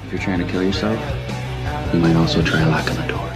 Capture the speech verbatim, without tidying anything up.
If you're trying to kill yourself, you might also try locking the door.